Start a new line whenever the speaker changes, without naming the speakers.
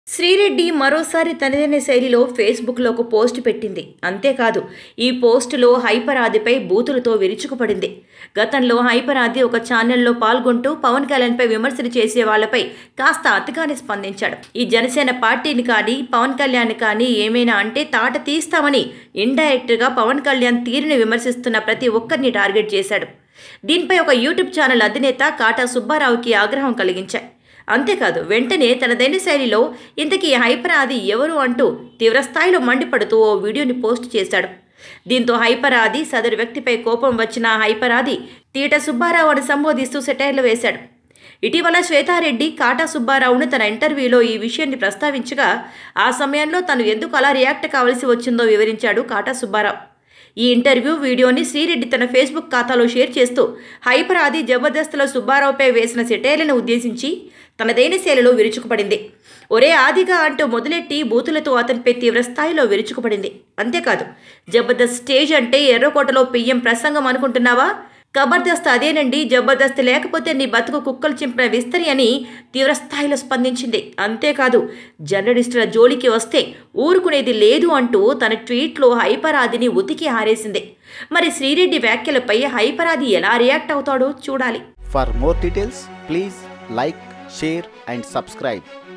శ్రీరెడ్డి మరోసారి తనదైన శైలిలో ఫేస్బుక్లో ఒక పోస్ట్ పెట్టింది. అంతేకాదు, ఈ పోస్టులో హైపర్ ఆదిపై బూతులతో విరుచుకుపడింది. గతంలో హైపర్ ఆది ఒక ఛానల్లో పాల్గొంటూ పవన్ కళ్యాణ్పై విమర్శలు చేసే వాళ్లపై కాస్త అతిగానే స్పందించాడు. ఈ జనసేన పార్టీని కానీ పవన్ కళ్యాణ్ కానీ ఏమైనా అంటే తాట తీస్తామని ఇండైరెక్ట్గా పవన్ కళ్యాణ్ తీరుని విమర్శిస్తున్న ప్రతి ఒక్కరిని టార్గెట్ చేశాడు. దీనిపై ఒక యూట్యూబ్ ఛానల్ అధినేత కాటా సుబ్బారావుకి ఆగ్రహం కలిగించాయి. అంతేకాదు, వెంటనే తనదైన శైలిలో ఇంతకీ హైపర్ ఆది ఎవరు అంటూ తీవ్రస్థాయిలో మండిపడుతూ ఓ వీడియోని పోస్ట్ చేశాడు. దీంతో హైపర్ ఆది సదరు వ్యక్తిపై కోపం వచ్చిన హైపర్ ఆది తీట సుబ్బారావుని సంబోధిస్తూ సెటైర్లు వేశాడు. ఇటీవల శ్వేతారెడ్డి కాటా సుబ్బారావును తన ఇంటర్వ్యూలో ఈ విషయాన్ని ప్రస్తావించగా ఆ సమయంలో తను ఎందుకు అలా రియాక్ట్ కావాల్సి వచ్చిందో వివరించాడు కాటా సుబ్బారావు. ఈ ఇంటర్వ్యూ వీడియోని శ్రీరెడ్డి తన ఫేస్బుక్ ఖాతాలో షేర్ చేస్తూ హైపర్ ఆది జబర్దస్త్లో సుబ్బారావుపై వేసిన సెటైర్లను ఉద్దేశించి తనదైన శైలిలో విరుచుకుపడింది. ఒరే ఆదిగా అంటూ మొదలెట్టి బూతులతో అతనిపై తీవ్రస్థాయిలో విరుచుకుపడింది. అంతేకాదు, జబర్దస్త్ స్టేజ్ అంటే ఎర్రకోటలో పియ్యం ప్రసంగం అనుకుంటున్నావా? జబర్దస్త్ అదేనండి, జబర్దస్త్ లేకపోతే నీ బతుకు కుక్కలు చింపిన విస్తరి అని తీవ్రస్థాయిలో స్పందించింది. అంతేకాదు, జర్నలిస్టుల జోలికి వస్తే ఊరుకునేది లేదు అంటూ తన ట్వీట్లో హైపర్ ఆదిని ఉతికి ఆరేసింది. మరి శ్రీరెడ్డి వ్యాఖ్యలపై హైపర్ ఆది ఎలా రియాక్ట్ అవుతాడో చూడాలి.
For more details please like, share and subscribe.